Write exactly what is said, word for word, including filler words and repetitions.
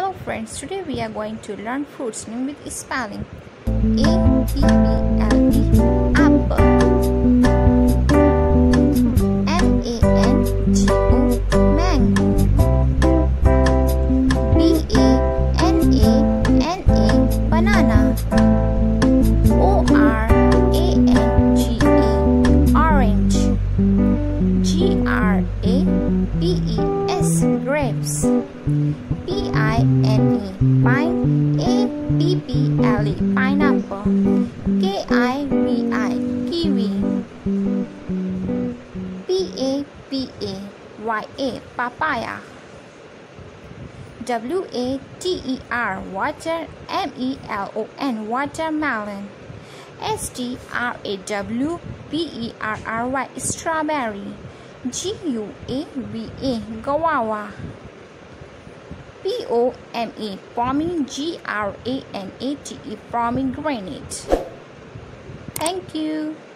Hello friends, today we are going to learn fruits name with spelling. A P P L E, apple. M A N G O, mango. B A N A N A, banana. O R A N G E, orange. G R A P E S, grapes. P I N E, pine. A P P L E, pineapple. K I V I, kiwi. P A P A Y A, papaya. W A T E R, water. M E L O N, watermelon. S T R A W B E R R Y, strawberry. G U A V A, guava. P O M E, pommy. G R A N A T E, pomegranate. Thank you.